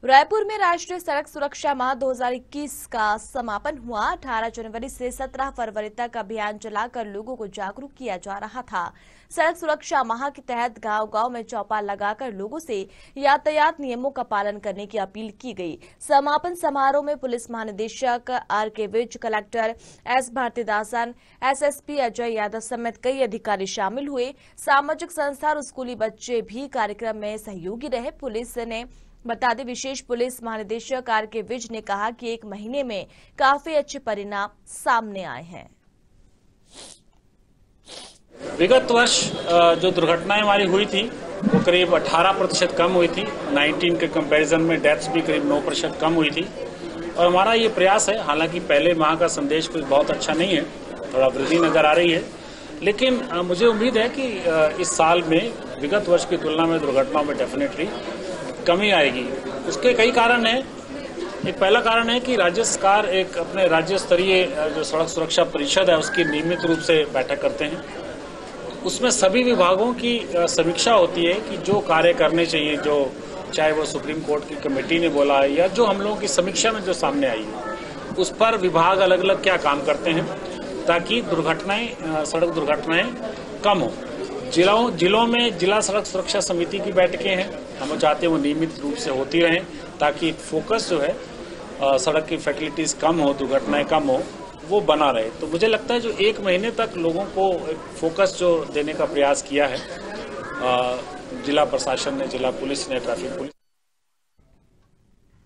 रायपुर में राष्ट्रीय सड़क सुरक्षा माह 2021 का समापन हुआ। 18 जनवरी से 17 फरवरी तक अभियान चलाकर लोगों को जागरूक किया जा रहा था। सड़क सुरक्षा माह के तहत गांव-गांव में चौपाल लगाकर लोगों से यातायात नियमों का पालन करने की अपील की गई। समापन समारोह में पुलिस महानिदेशक R K. Vij, collector S. Bharathidasan, SSP Ajay Yadav समेत कई अधिकारी शामिल हुए। सामाजिक संस्था और स्कूली बच्चे भी कार्यक्रम में सहयोगी रहे। पुलिस ने बता दें, विशेष पुलिस महानिदेशक आर.के. विज ने कहा कि 1 महीने में काफी अच्छे परिणाम सामने आए हैं। विगत वर्ष जो दुर्घटनाएं हमारी हुई थी वो करीब 18% कम हुई थी। 19 के कंपैरिजन में डेथ्स भी करीब 9% कम हुई थी। और हमारा ये प्रयास है, हालांकि पहले माह का संदेश कुछ बहुत अच्छा नहीं है, थोड़ा वृद्धि नजर आ रही है, लेकिन मुझे उम्मीद है कि इस साल में विगत वर्ष की तुलना में दुर्घटनाओं में डेफिनेटली कमी आएगी। उसके कई कारण हैं। एक पहला कारण है कि राज्य सरकार एक अपने राज्य स्तरीय जो सड़क सुरक्षा परिषद है उसकी नियमित रूप से बैठक करते हैं। उसमें सभी विभागों की समीक्षा होती है कि जो कार्य करने चाहिए, जो चाहे वो सुप्रीम कोर्ट की कमेटी ने बोला है या जो हम लोगों की समीक्षा में जो सामने आई है, उस पर विभाग अलग अलग क्या काम करते हैं ताकि दुर्घटनाएं, सड़क दुर्घटनाएं कम हो। जिलों में जिला सड़क सुरक्षा समिति की बैठकें हैं। हम चाहते हैं वो नियमित रूप से होती रहें ताकि फोकस जो है सड़क की फैटिलिटीज कम हो, दुर्घटनाएं कम हो, वो बना रहे। तो मुझे लगता है जो 1 महीने तक लोगों को एक फोकस जो देने का प्रयास किया है जिला प्रशासन ने, जिला पुलिस ने, ट्रैफिक पुलिस